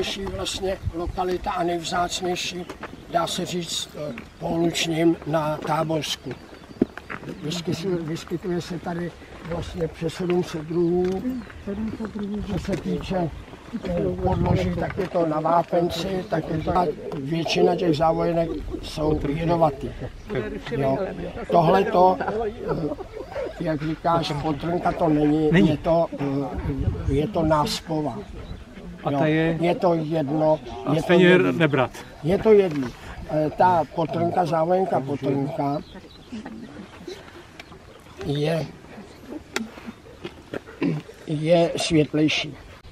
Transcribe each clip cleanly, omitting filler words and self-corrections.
nejvzácnější vlastně lokalita a nejvzácnější, dá se říct, pouličním na Táborsku. Vyskytuje se tady vlastně přes 700 druhů. Co se týče podloží, tak je to na vápenci, tak je to, většina těch závojenek jsou jedovatý. Tohleto, jak říkáš, potrnka to není. Je to náspova. Je to jedno. Je to jedno. Ta potrnka, závojenka potrnka je světlejší.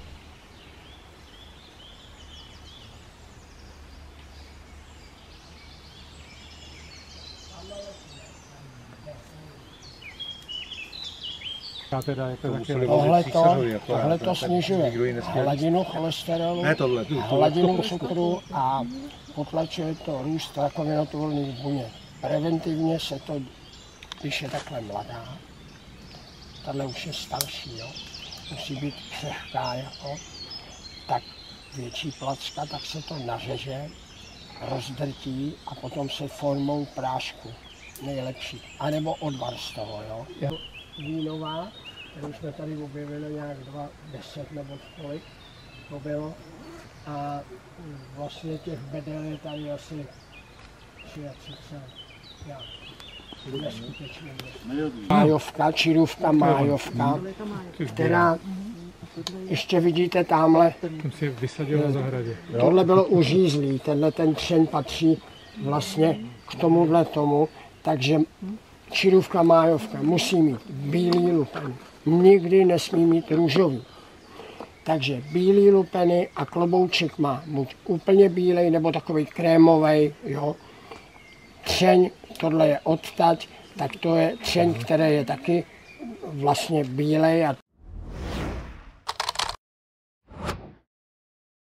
Tohle snižuje hladinu cholesterolu, hladinu cukru a potlačuje to růst rakovinotvorných buněk. Preventivně se to, když je takhle mladá, tahle už je starší, jo, musí být křehká, jako, tak větší placka, tak se to nařeže, rozdrtí a potom se formou prášku nejlepší, anebo odvar z toho, jo. Vínová, kterou jsme tady objevili nějak 10 nebo kolik to bylo. A vlastně těch bedel je tady asi 33. Neskutečně. Májovka, čirůvka májovka, která ještě vidíte tamhle. Tam si vysadil na zahradě. Tohle bylo uřízlý, tenhle ten třeň patří vlastně k tomuhle tomu, takže čirůvka májovka musí mít bílý lupen, nikdy nesmí mít růžový. Takže bílý lupeny a klobouček má buď úplně bílej nebo takový krémový, jo. Třeň, tohle je odtať, tak to je třeň, který je taky vlastně bílej a